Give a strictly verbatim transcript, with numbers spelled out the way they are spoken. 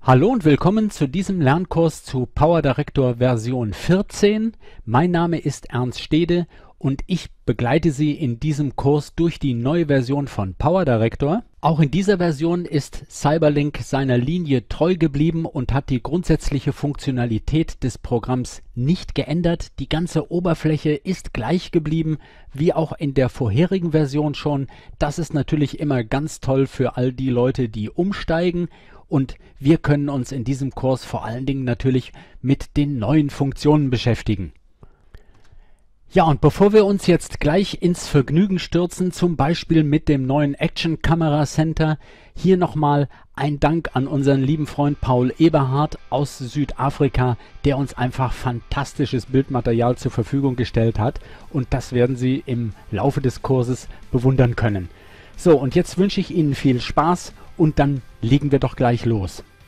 Hallo und willkommen zu diesem Lernkurs zu PowerDirector Version vierzehn. Mein Name ist Ernst Stede und ich begleite Sie in diesem Kurs durch die neue Version von PowerDirector. Auch in dieser Version ist Cyberlink seiner Linie treu geblieben und hat die grundsätzliche Funktionalität des Programms nicht geändert. Die ganze Oberfläche ist gleich geblieben, wie auch in der vorherigen Version schon. Das ist natürlich immer ganz toll für all die Leute, die umsteigen. Und wir können uns in diesem Kurs vor allen Dingen natürlich mit den neuen Funktionen beschäftigen. Ja, und bevor wir uns jetzt gleich ins Vergnügen stürzen, zum Beispiel mit dem neuen Action Camera Center, hier nochmal ein Dank an unseren lieben Freund Paul Eberhardt aus Südafrika, der uns einfach fantastisches Bildmaterial zur Verfügung gestellt hat. Und das werden Sie im Laufe des Kurses bewundern können. So, und jetzt wünsche ich Ihnen viel Spaß und dann legen wir doch gleich los.